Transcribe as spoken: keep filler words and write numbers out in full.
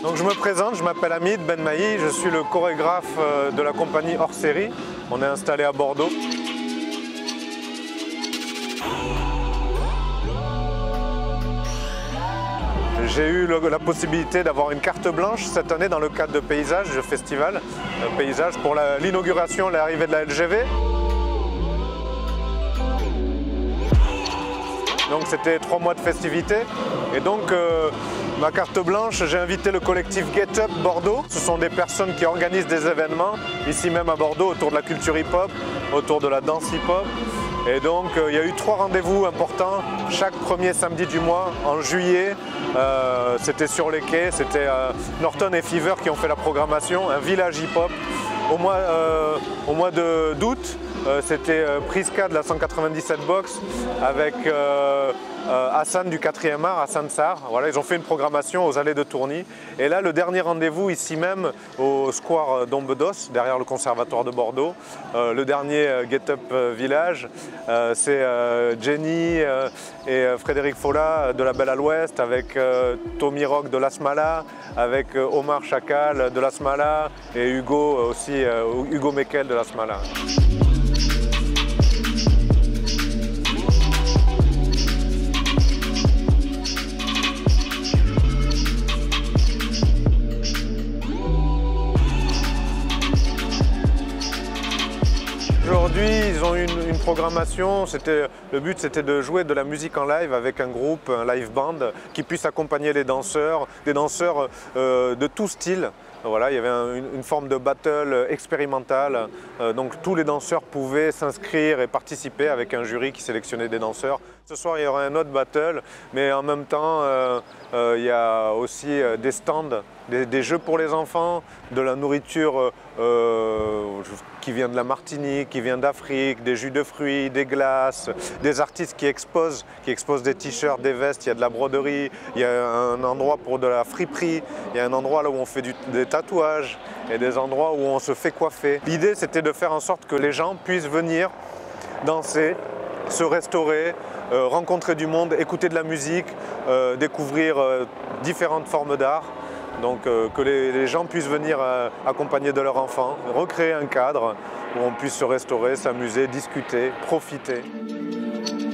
Donc je me présente, je m'appelle Hamid Benmahi, je suis le chorégraphe de la compagnie Hors Série. On est installé à Bordeaux. J'ai eu le, la possibilité d'avoir une carte blanche cette année dans le cadre de Paysage, le festival euh, Paysage, pour l'inauguration, l'arrivée de la L G V. Donc c'était trois mois de festivités et donc euh, ma carte blanche, j'ai invité le collectif Get Up Bordeaux. Ce sont des personnes qui organisent des événements ici même à Bordeaux autour de la culture hip-hop, autour de la danse hip-hop. Et donc euh, il y a eu trois rendez-vous importants chaque premier samedi du mois en juillet. Euh, c'était sur les quais, c'était euh, Norton et Fever qui ont fait la programmation, un village hip-hop. Au mois, euh, au mois d'août, euh, c'était euh, Priska de la cent quatre-vingt-dix-sept Box avec euh, euh, Hassan du quatrième art, Hassan Sarr. Voilà, ils ont fait une programmation aux allées de Tourny. Et là, le dernier rendez-vous ici même au square d'Ombedos, derrière le conservatoire de Bordeaux. Euh, le dernier euh, Get Up Village, euh, c'est euh, Jenny euh, et euh, Frédéric Folla de la Belle à l'Ouest, avec euh, Tommy Rock de l'Asmala, avec euh, Omar Chakal de l'Asmala et Hugo aussi, euh, Hugo Mekel de l'Asmala. Aujourd'hui, ils ont une, une programmation, le but c'était de jouer de la musique en live avec un groupe, un live band, qui puisse accompagner les danseurs, des danseurs euh, de tout style. Voilà, il y avait un, une, une forme de battle expérimentale, euh, donc tous les danseurs pouvaient s'inscrire et participer avec un jury qui sélectionnait des danseurs. Ce soir il y aura un autre battle, mais en même temps euh, euh, il y a aussi euh, des stands, des, des jeux pour les enfants, de la nourriture euh, qui vient de la Martinique, qui vient d'Afrique, des jus de fruits, des glaces, des artistes qui exposent, qui exposent des t-shirts, des vestes, il y a de la broderie, il y a un endroit pour de la friperie, il y a un endroit là où on fait du, des tatouages et des endroits où on se fait coiffer. L'idée c'était de faire en sorte que les gens puissent venir danser, se restaurer, euh, rencontrer du monde, écouter de la musique, euh, découvrir euh, différentes formes d'art. Donc euh, que les, les gens puissent venir euh, accompagnés de leurs enfants, recréer un cadre où on puisse se restaurer, s'amuser, discuter, profiter.